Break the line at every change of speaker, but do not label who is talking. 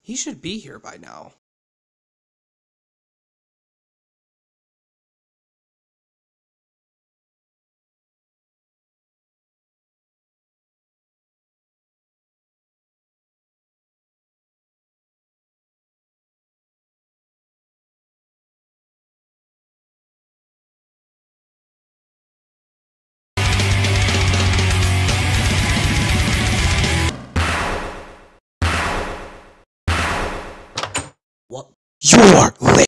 He should be here by now.
What? You're late!